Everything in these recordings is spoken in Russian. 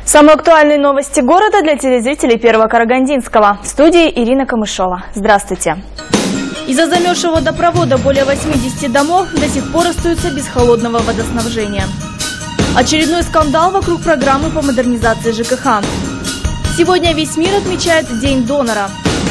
Самые актуальные новости города для телезрителей Первого Карагандинского. В студии Ирина Камышова. Здравствуйте. Из-за замерзшего водопровода более 80 домов до сих пор остаются без холодного водоснабжения. Очередной скандал вокруг программы по модернизации ЖКХ. Сегодня весь мир отмечает День донора.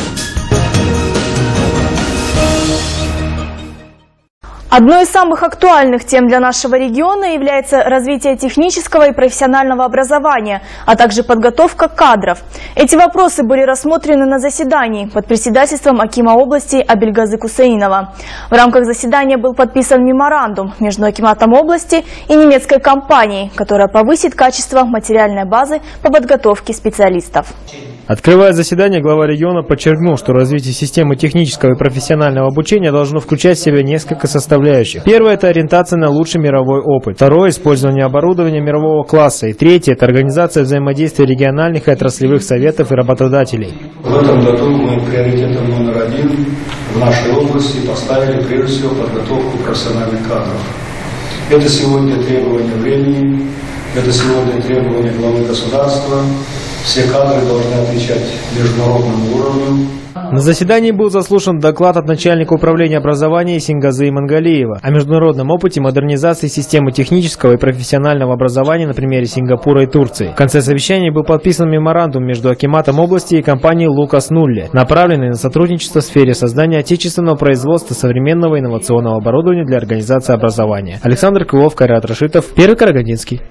Одной из самых актуальных тем для нашего региона является развитие технического и профессионального образования, а также подготовка кадров. Эти вопросы были рассмотрены на заседании под председательством акима области Абельгазы Кусаинова. В рамках заседания был подписан меморандум между акиматом области и немецкой компанией, которая повысит качество материальной базы по подготовке специалистов. Открывая заседание, глава региона подчеркнул, что развитие системы технического и профессионального обучения должно включать в себя несколько составляющих. Первое – это ориентация на лучший мировой опыт. Второе – использование оборудования мирового класса. И третье – это организация взаимодействия региональных и отраслевых советов и работодателей. В этом году мы приоритетом номер один в нашей области поставили прежде всего подготовку профессиональных кадров. Это сегодня требование времени, это сегодня требование главы государства. Все кадры должны отвечать международному уровню. На заседании был заслушан доклад от начальника управления образования Сингазы Имангалиева о международном опыте модернизации системы технического и профессионального образования на примере Сингапура и Турции. В конце совещания был подписан меморандум между акиматом области и компанией Лукас Нулле, направленный на сотрудничество в сфере создания отечественного производства современного инновационного оборудования для организации образования. Александр Крылов, Кайрат Рашитов, Первый Карагандинский.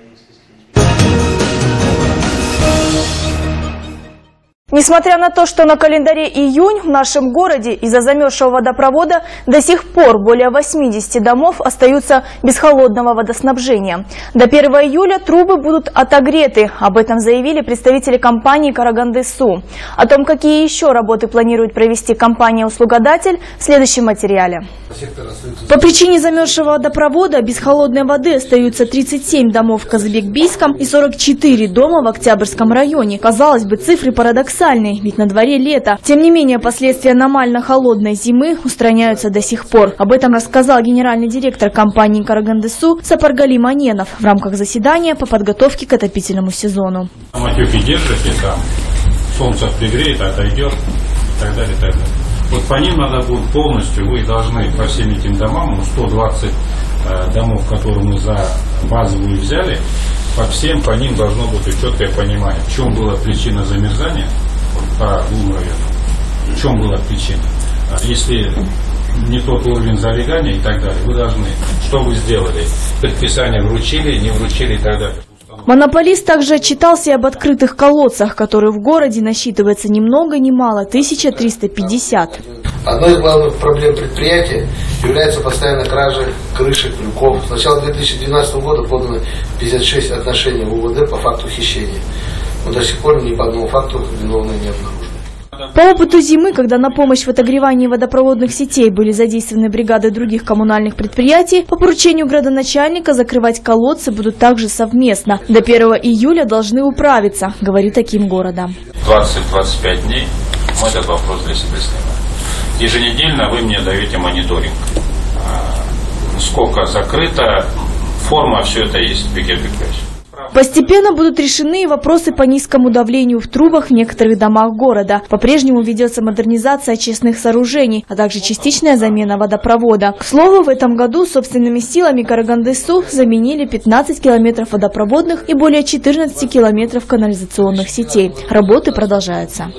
Несмотря на то, что на календаре июнь, в нашем городе из-за замерзшего водопровода до сих пор более 80 домов остаются без холодного водоснабжения. До 1 июля трубы будут отогреты. Об этом заявили представители компании «Караганды-Су». О том, какие еще работы планирует провести компания-услугодатель, в следующем материале. По причине замерзшего водопровода без холодной воды остаются 37 домов в Казыбек-Бийском и 44 дома в Октябрьском районе. Казалось бы, цифры парадоксальные, ведь на дворе лето. Тем не менее, последствия аномально холодной зимы устраняются до сих пор. Об этом рассказал генеральный директор компании «Караганды-Су» Сапаргали Маненов в рамках заседания по подготовке к отопительному сезону. Матюки держите, там солнце пригреет, отойдет и так далее, и так далее. Вот по ним надо будет полностью, вы должны по всем этим домам, 120 домов, которые мы за базовую взяли, по ним должно быть четкое понимание, в чем была причина замерзания по двум районам, в чем была причина. Если не тот уровень залегания и так далее, вы должны, что вы сделали, предписание вручили, не вручили и так далее. Монополист также отчитался и об открытых колодцах, которые в городе насчитывается ни много ни мало 1350. Одной из главных проблем предприятия является постоянная кража крышек, люков. С начала 2012 года подано 56 отношений в УВД по факту хищения. Но до сих пор ни по одному факту виновные не обнаружены. По опыту зимы, когда на помощь в отогревании водопроводных сетей были задействованы бригады других коммунальных предприятий, по поручению градоначальника закрывать колодцы будут также совместно. До 1 июля должны управиться, говорит аким города. 20-25 дней мы этот вопрос для себя снимаем. Еженедельно вы мне даете мониторинг. Сколько закрыто, форма, все это есть в Бекер-Бекерович. Постепенно будут решены и вопросы по низкому давлению в трубах в некоторых домах города. По-прежнему ведется модернизация очистных сооружений, а также частичная замена водопровода. К слову, в этом году собственными силами Караганды-Су заменили 15 километров водопроводных и более 14 километров канализационных сетей. Работы продолжаются.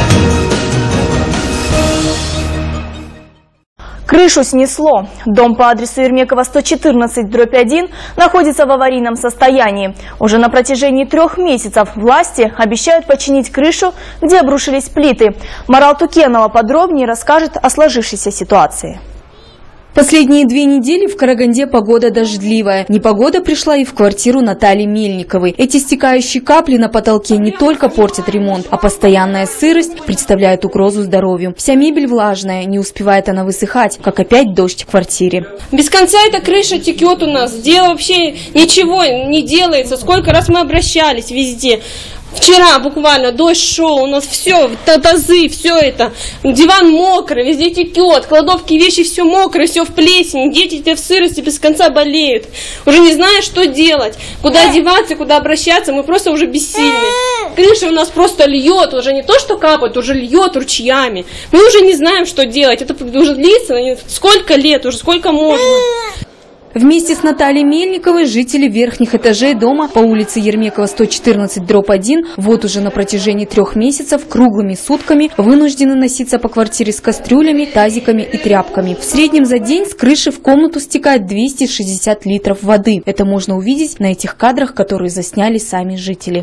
Крышу снесло. Дом по адресу Ермекова 114/1 находится в аварийном состоянии. Уже на протяжении 3 месяцев власти обещают починить крышу, где обрушились плиты. Марал Тукенова подробнее расскажет о сложившейся ситуации. Последние 2 недели в Караганде погода дождливая. Непогода пришла и в квартиру Натальи Мельниковой. Эти стекающие капли на потолке не только портят ремонт, а постоянная сырость представляет угрозу здоровью. Вся мебель влажная, не успевает она высыхать, как опять дождь в квартире. Без конца эта крыша текет у нас. Дело вообще ничего не делается. Сколько раз мы обращались везде. Вчера буквально дождь шел, у нас все, тазы, все это, диван мокрый, везде текет, кладовки, вещи все мокрые, все в плесени, дети в сырости без конца болеют. Уже не знаю, что делать, куда одеваться, куда обращаться, мы просто уже бессильны. Крыша у нас просто льет, уже не то, что капает, уже льет ручьями. Мы уже не знаем, что делать, это уже длится, сколько лет, уже сколько можно. Вместе с Натальей Мельниковой жители верхних этажей дома по улице Ермекова 114/1 вот уже на протяжении 3 месяцев круглыми сутками вынуждены носиться по квартире с кастрюлями, тазиками и тряпками. В среднем за день с крыши в комнату стекает 260 литров воды. Это можно увидеть на этих кадрах, которые засняли сами жители.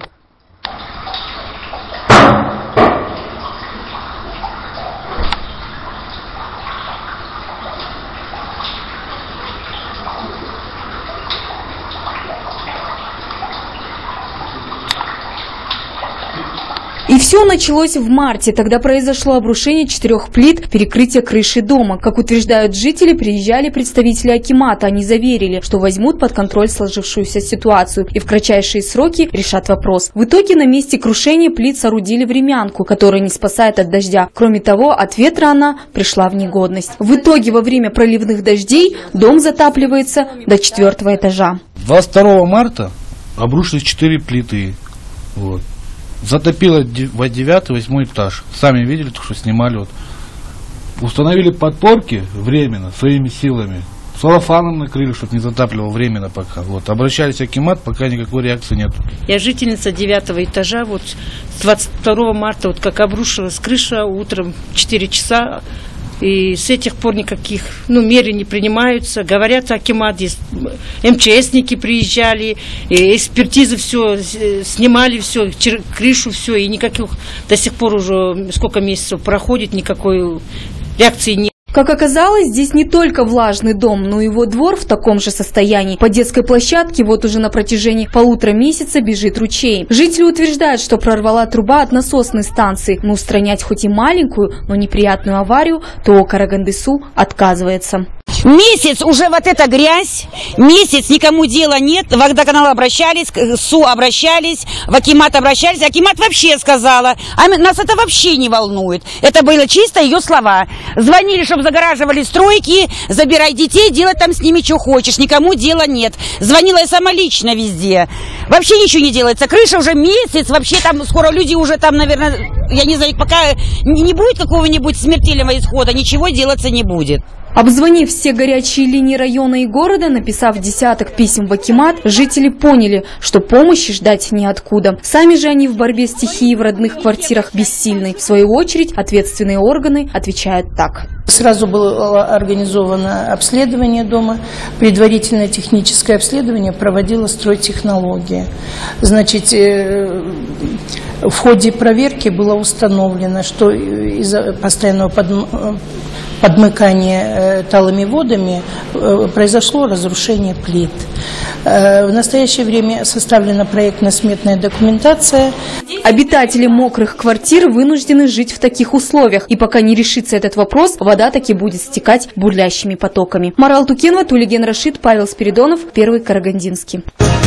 И все началось в марте. Тогда произошло обрушение 4 плит перекрытия крыши дома. Как утверждают жители, приезжали представители акимата. Они заверили, что возьмут под контроль сложившуюся ситуацию и в кратчайшие сроки решат вопрос. В итоге на месте крушения плит соорудили времянку, которая не спасает от дождя. Кроме того, от ветра она пришла в негодность. В итоге во время проливных дождей дом затапливается до 4-го этажа. 22 марта обрушились 4 плиты. Вот. Затопило 9-8 этаж. Сами видели, что снимали. Вот. Установили подпорки временно, своими силами. Целлофаном накрыли, чтобы не затапливало временно пока. Вот. Обращались в акимат, пока никакой реакции нет. Я жительница 9-го этажа. Вот с 22 марта, вот как обрушилась крыша, утром в 4 часа. И с этих пор никаких мер не принимаются. Говорят, акимат, здесь МЧСники приезжали, и экспертизы все снимали, все, крышу, все. И никаких до сих пор уже сколько месяцев проходит, никакой реакции нет. Как оказалось, здесь не только влажный дом, но и его двор в таком же состоянии. По детской площадке вот уже на протяжении 1,5 месяца бежит ручей. Жители утверждают, что прорвала труба от насосной станции, но устранять хоть и маленькую, но неприятную аварию ТО «Карагандысу» отказывается. Месяц уже вот эта грязь, месяц никому дела нет, в водоканал обращались, к СУ обращались, в акимат обращались, акимат вообще сказала, а нас это вообще не волнует. Это было чисто ее слова. Звонили, чтобы загораживали стройки, забирай детей, делай там с ними что хочешь, никому дела нет. Звонила я сама лично везде. Вообще ничего не делается, крыша уже месяц, вообще там скоро люди уже там, наверное, я не знаю, пока не будет какого-нибудь смертельного исхода, ничего делаться не будет. Обзвонив все горячие линии района и города, написав десяток писем в акимат, жители поняли, что помощи ждать неоткуда. Сами же они в борьбе с стихией в родных квартирах бессильны. В свою очередь, ответственные органы отвечают так. Сразу было организовано обследование дома. Предварительное техническое обследование проводила стройтехнология. Значит, в ходе проверки было установлено, что из-за постоянного подмыкания талыми водами произошло разрушение плит. В настоящее время составлена проектно-сметная документация. Обитатели мокрых квартир вынуждены жить в таких условиях. И пока не решится этот вопрос, вода таки будет стекать бурлящими потоками. Мара Алтукенова, Тулиген Рашид, Павел Спиридонов, Первый Карагандинский.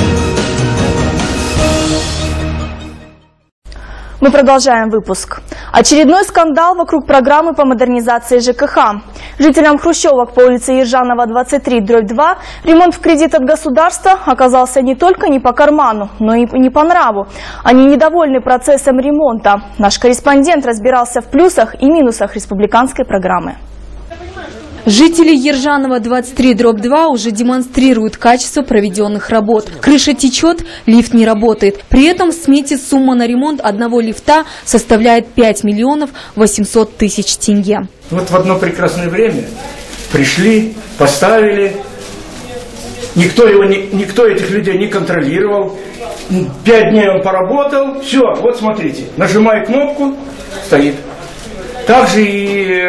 Мы продолжаем выпуск. Очередной скандал вокруг программы по модернизации ЖКХ. Жителям хрущевок по улице Ержанова, 23/2 ремонт в кредит от государства оказался не только не по карману, но и не по нраву. Они недовольны процессом ремонта. Наш корреспондент разбирался в плюсах и минусах республиканской программы. Жители Ержанова 23/2 уже демонстрируют качество проведенных работ. Крыша течет, лифт не работает. При этом в смете сумма на ремонт одного лифта составляет 5 800 000 тенге. Вот в одно прекрасное время пришли, поставили. Никто этих людей не контролировал. 5 дней он поработал. Все, вот смотрите, нажимаю кнопку, стоит. Также и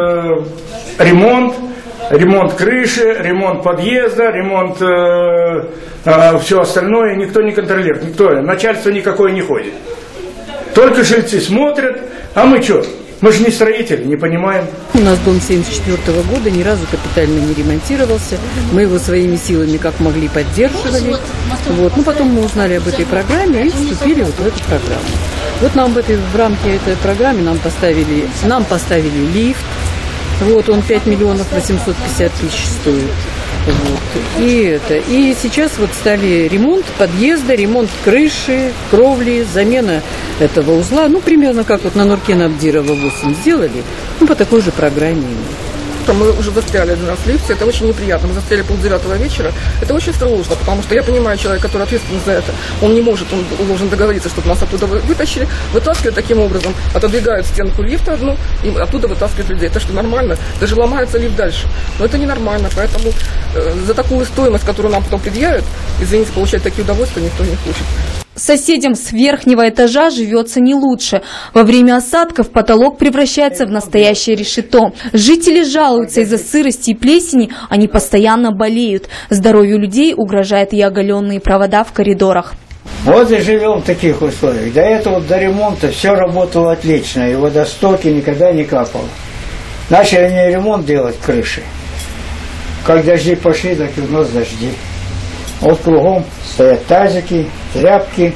ремонт крыши, ремонт подъезда, ремонт все остальное никто не контролирует, начальство никакое не ходит. Только жильцы смотрят, а мы что? Мы же не строители, не понимаем. У нас дом 1974 года ни разу капитально не ремонтировался. Мы его своими силами как могли поддерживали. Вот. Ну, потом мы узнали об этой программе и вступили вот в эту программу. Вот нам в рамке этой программы нам поставили лифт. Вот он 5 миллионов 850 тысяч стоит. Вот. И сейчас вот стали ремонт подъезда, ремонт крыши, кровли, замена этого узла. Ну, примерно как вот на Нуркена Абдирова 8 сделали, ну, по такой же программе. Мы уже застряли один раз в лифте, это очень неприятно. Мы застряли 8:30 вечера, это очень сложно, потому что я понимаю человека, который ответственен за это. Он не может, он должен договориться, чтобы нас оттуда вытащили, вытаскивают таким образом, отодвигают стенку лифта одну, и оттуда вытаскивают людей. Это что, нормально? Даже ломается лифт дальше. Но это ненормально, поэтому за такую стоимость, которую нам потом предъявят, извините, получать такие удовольствия никто не хочет. Соседям с верхнего этажа живется не лучше. Во время осадков потолок превращается в настоящее решето. Жители жалуются из-за сырости и плесени, они постоянно болеют. Здоровью людей угрожают и оголенные провода в коридорах. Вот и живем в таких условиях. До этого, до ремонта все работало отлично, и водостоки никогда не капало. Начали они ремонт делать крыши. Как дожди пошли, так и у нас дожди. Вот кругом стоят тазики, тряпки.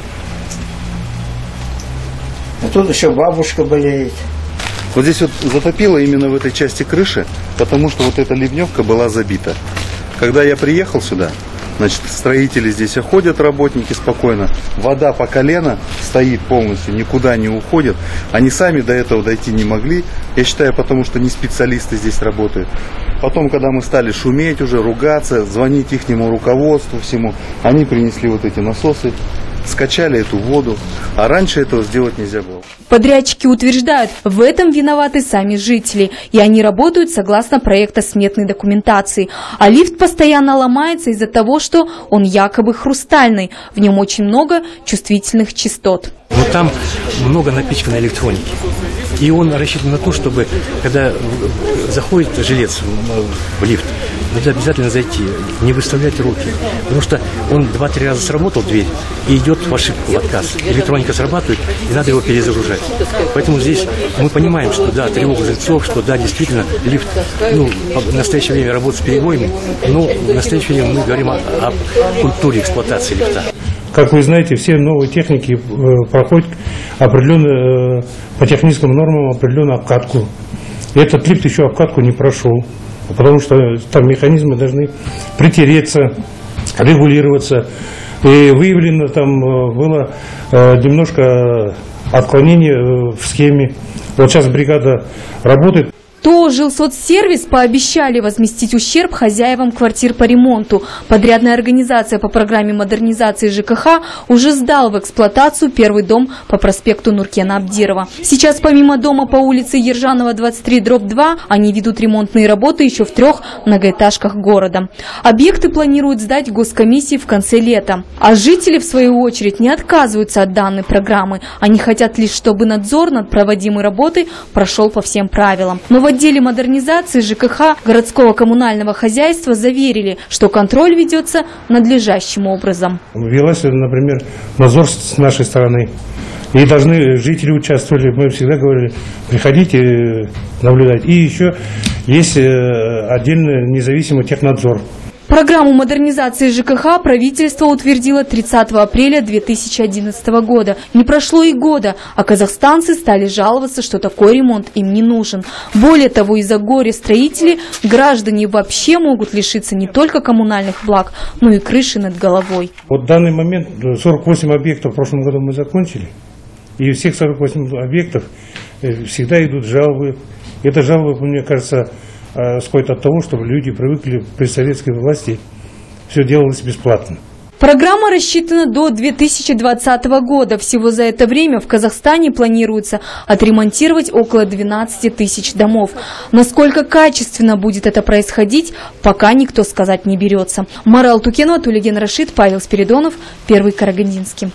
А тут еще бабушка болеет. Вот здесь вот затопило именно в этой части крыши, потому что вот эта ливневка была забита. Когда я приехал сюда, значит, строители здесь ходят, работники спокойно. Вода по колено стоит полностью, никуда не уходит. Они сами до этого дойти не могли. Я считаю, потому что не специалисты здесь работают. Потом, когда мы стали шуметь уже, ругаться, звонить ихнему руководству всему, они принесли вот эти насосы, скачали эту воду. А раньше этого сделать нельзя было. Подрядчики утверждают, в этом виноваты сами жители, и они работают согласно проектно-сметной документации. А лифт постоянно ломается из-за того, что он якобы хрустальный, в нем очень много чувствительных частот. Но там много напичкано электроники. И он рассчитан на то, чтобы, когда заходит жилец в лифт, надо обязательно зайти, не выставлять руки. Потому что он 2-3 раза сработал дверь и идет в ошибку, в отказ. Электроника срабатывает, и надо его перезагружать. Поэтому здесь мы понимаем, что да, тревогу жильцов, что да, действительно, лифт, в настоящее время работает с перебоями, но в настоящее время мы говорим о культуре эксплуатации лифта. Как вы знаете, все новые техники проходят определенно по техническим нормам определенную обкатку. Этот лифт еще обкатку не прошел, потому что там механизмы должны притереться, регулироваться. И выявлено там было немножко отклонение в схеме. Вот сейчас бригада работает. То жилсоцсервис пообещали возместить ущерб хозяевам квартир по ремонту. Подрядная организация по программе модернизации ЖКХ уже сдал в эксплуатацию первый дом по проспекту Нуркена Абдирова. Сейчас помимо дома по улице Ержанова 23/2 они ведут ремонтные работы еще в 3 многоэтажках города. Объекты планируют сдать госкомиссии в конце лета. А жители, в свою очередь, не отказываются от данной программы. Они хотят лишь, чтобы надзор над проводимой работой прошел по всем правилам. Но в отделе модернизации ЖКХ городского коммунального хозяйства заверили, что контроль ведется надлежащим образом. Велась, например, надзор с нашей стороны. И должны жители участвовали. Мы всегда говорили, приходите наблюдать. И еще есть отдельный независимый технадзор. Программу модернизации ЖКХ правительство утвердило 30 апреля 2011 года. Не прошло и года, а казахстанцы стали жаловаться, что такой ремонт им не нужен. Более того, из-за горя строителей граждане вообще могут лишиться не только коммунальных благ, но и крыши над головой. Вот в данный момент 48 объектов в прошлом году мы закончили. И из всех 48 объектов всегда идут жалобы. Это жалобы, мне кажется, исходит от того, чтобы люди привыкли при советской власти, все делалось бесплатно. Программа рассчитана до 2020 года. Всего за это время в Казахстане планируется отремонтировать около 12 тысяч домов. Насколько качественно будет это происходить, пока никто сказать не берется. Марал Тукенова, Тулеген Рашид, Павел Спиридонов, Первый Карагандинский.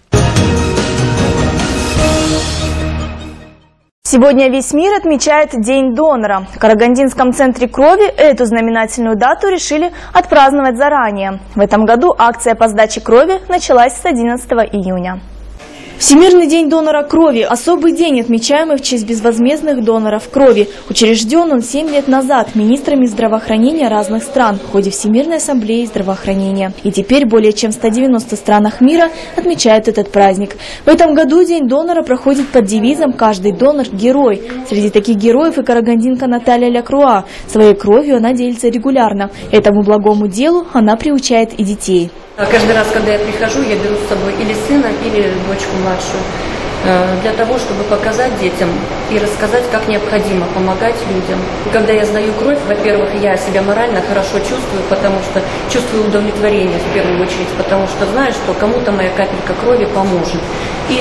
Сегодня весь мир отмечает День донора. В Карагандинском центре крови эту знаменательную дату решили отпраздновать заранее. В этом году акция по сдаче крови началась с 11 июня. Всемирный день донора крови – особый день, отмечаемый в честь безвозмездных доноров крови. Учрежден он 7 лет назад министрами здравоохранения разных стран в ходе Всемирной ассамблеи здравоохранения. И теперь более чем в 190 странах мира отмечают этот праздник. В этом году День донора проходит под девизом «Каждый донор – герой». Среди таких героев и карагандинка Наталья Лякруа. Своей кровью она делится регулярно. Этому благому делу она приучает и детей. Каждый раз, когда я прихожу, я беру с собой или сына, или дочку младшую, для того, чтобы показать детям и рассказать, как необходимо помогать людям. И когда я сдаю кровь, во-первых, я себя морально хорошо чувствую, потому что чувствую удовлетворение в первую очередь, потому что знаю, что кому-то моя капелька крови поможет. И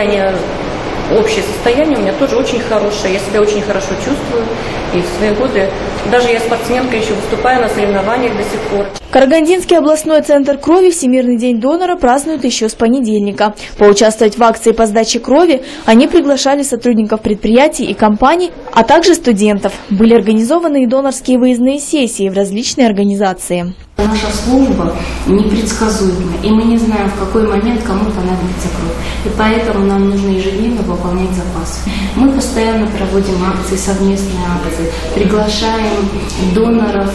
общее состояние у меня тоже очень хорошее, я себя очень хорошо чувствую, и в свои годы, даже я спортсменка, еще выступаю на соревнованиях до сих пор. Карагандинский областной центр крови Всемирный день донора празднуют еще с понедельника. Поучаствовать в акции по сдаче крови они приглашали сотрудников предприятий и компаний, а также студентов. Были организованы и донорские выездные сессии в различные организации. Наша служба непредсказуема, и мы не знаем, в какой момент кому понадобится кровь. И поэтому нам нужно ежедневно пополнять запас. Мы постоянно проводим акции, совместные акции, приглашаем доноров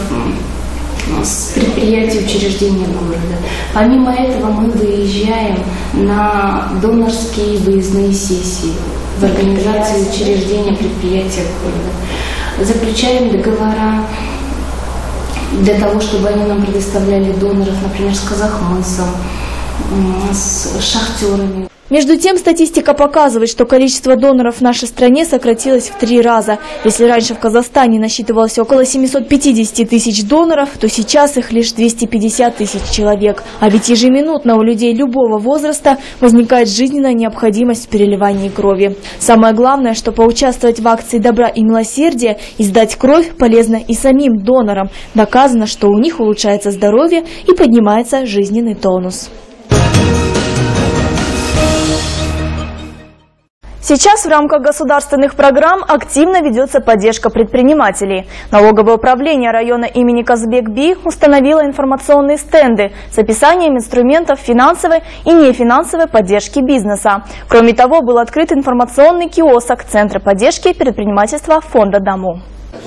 с предприятий, учреждений города. Помимо этого мы выезжаем на донорские выездные сессии в организации учреждения, предприятия города. Заключаем договора для того, чтобы они нам предоставляли доноров, например, с Казахмысом, с шахтерами. Между тем, статистика показывает, что количество доноров в нашей стране сократилось в 3 раза. Если раньше в Казахстане насчитывалось около 750 тысяч доноров, то сейчас их лишь 250 тысяч человек. А ведь ежеминутно у людей любого возраста возникает жизненная необходимость в переливании крови. Самое главное, что поучаствовать в акции добра и милосердия и сдать кровь полезно и самим донорам. Доказано, что у них улучшается здоровье и поднимается жизненный тонус. Сейчас в рамках государственных программ активно ведется поддержка предпринимателей. Налоговое управление района имени Казбек-Би установило информационные стенды с описанием инструментов финансовой и нефинансовой поддержки бизнеса. Кроме того, был открыт информационный киоск Центра поддержки предпринимательства фонда «Даму».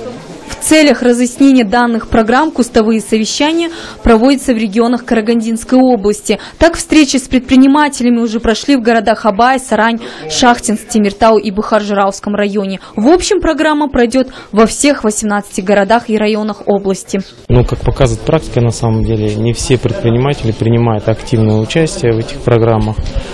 В целях разъяснения данных программ кустовые совещания проводятся в регионах Карагандинской области. Так, встречи с предпринимателями уже прошли в городах Абай, Сарань, Шахтинск, Темиртау и Бухар-Жырауском районе. В общем, программа пройдет во всех 18 городах и районах области. Как показывает практика, на самом деле, не все предприниматели принимают активное участие в этих программах.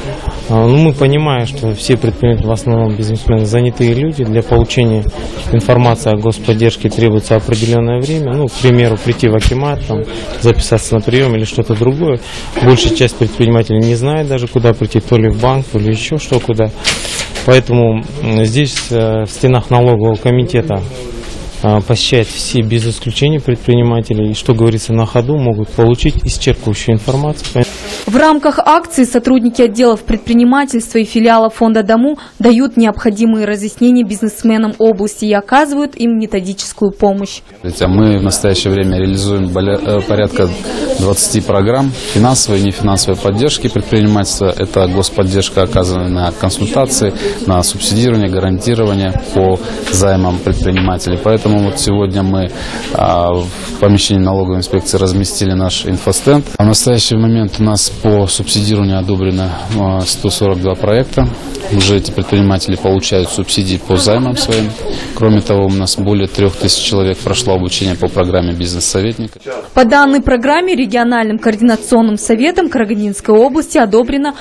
Мы понимаем, что все предприниматели, в основном бизнесмены, занятые люди. Для получения информации о господдержке требуется определенное время. К примеру, прийти в акимат, записаться на прием или что-то другое. Большая часть предпринимателей не знает даже, куда прийти, то ли в банк, то ли еще что куда. Поэтому здесь в стенах налогового комитета посещают все без исключения предприниматели, и, что говорится, на ходу могут получить исчерпывающую информацию. В рамках акции сотрудники отделов предпринимательства и филиалов фонда «Даму» дают необходимые разъяснения бизнесменам области и оказывают им методическую помощь. Мы в настоящее время реализуем порядка 20 программ финансовой и нефинансовой поддержки предпринимательства. Это господдержка, оказанная на консультации, на субсидирование, гарантирование по займам предпринимателей. Поэтому сегодня мы в помещении налоговой инспекции разместили наш инфостенд. В настоящий момент у нас по субсидированию одобрено 142 проекта. Уже эти предприниматели получают субсидии по займам своим. Кроме того, у нас более 3000 человек прошло обучение по программе «Бизнес-советник». По данной программе региональным координационным советом Карагандинской области одобрено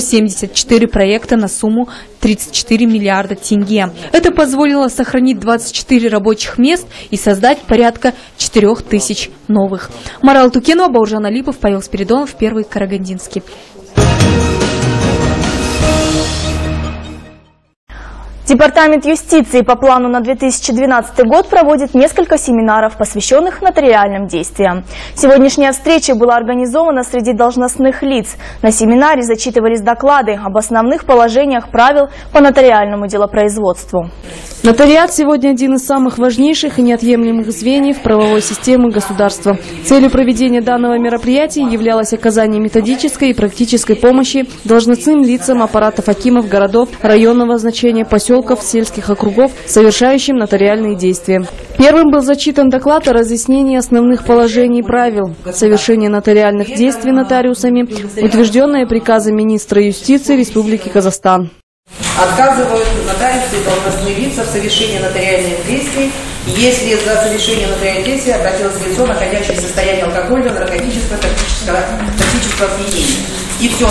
174 проекта на сумму 34 миллиарда тенге. Это позволило сохранить 24 рабочих мест и создать порядка 4000 новых. Марал Тукенова, Бауржан Алипов, Павел Спиридонов, Первый Карагандинский. Департамент юстиции по плану на 2012 год проводит несколько семинаров, посвященных нотариальным действиям. Сегодняшняя встреча была организована среди должностных лиц. На семинаре зачитывались доклады об основных положениях правил по нотариальному делопроизводству. Нотариат сегодня один из самых важнейших и неотъемлемых звеньев правовой системы государства. Целью проведения данного мероприятия являлось оказание методической и практической помощи должностным лицам аппаратов акимов городов, районного значения, поселков, сельских округов, совершающим нотариальные действия. Первым был зачитан доклад о разъяснении основных положений и правил совершения нотариальных действий нотариусами, утвержденное приказом министра юстиции Республики Казахстан. Отказывают нотариусы и должностные лица в совершении нотариальных действий, если за совершение нотариальных действий обратилось лицо, находящееся в состоянии алкогольного, наркотического, токсического опьянения. И все.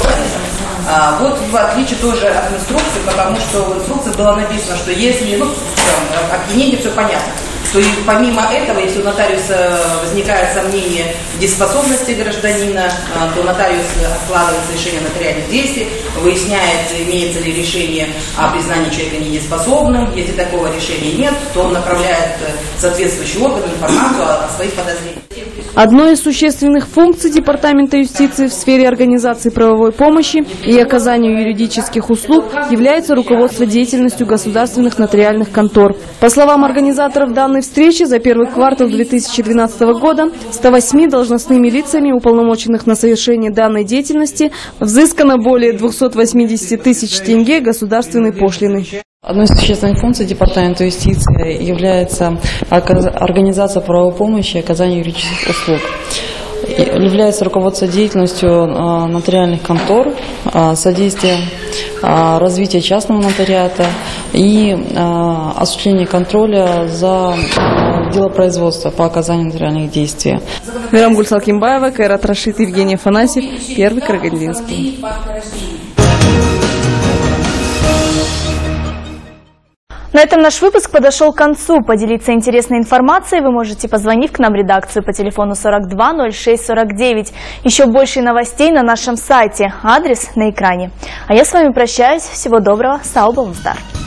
Вот в отличие тоже от инструкции, потому что в инструкции было написано, что если опьянение, все понятно, то и помимо этого, если у нотариуса возникает сомнение в дееспособности гражданина, то нотариус откладывает совершение нотариальных действий, выясняет, имеется ли решение о признании человека недееспособным. Если такого решения нет, то он направляет соответствующий орган информацию о своих подозрениях. Одной из существенных функций Департамента юстиции в сфере организации правовой помощи и оказанию юридических услуг является руководство деятельностью государственных нотариальных контор. По словам организаторов данной встречи, за первый квартал 2012 года 108 должностными лицами, уполномоченных на совершение данной деятельности, взыскано более 280 тысяч тенге государственной пошлины. Одной из существенных функций Департамента юстиции является организация правовой помощи и оказание юридических услуг. Является руководство деятельностью нотариальных контор, содействие развитию частного нотариата и осуществление контроля за делопроизводство по оказанию нотариальных действий. Мирам Гульсалкимбаева, Кайрат Рашид, Евгений Афанасьев, Первый Карагандинский. На этом наш выпуск подошел к концу. Поделиться интересной информацией вы можете, позвонив к нам в редакцию по телефону 42 06 49. Еще больше новостей на нашем сайте. Адрес на экране. А я с вами прощаюсь. Всего доброго. Сау болыңыздар.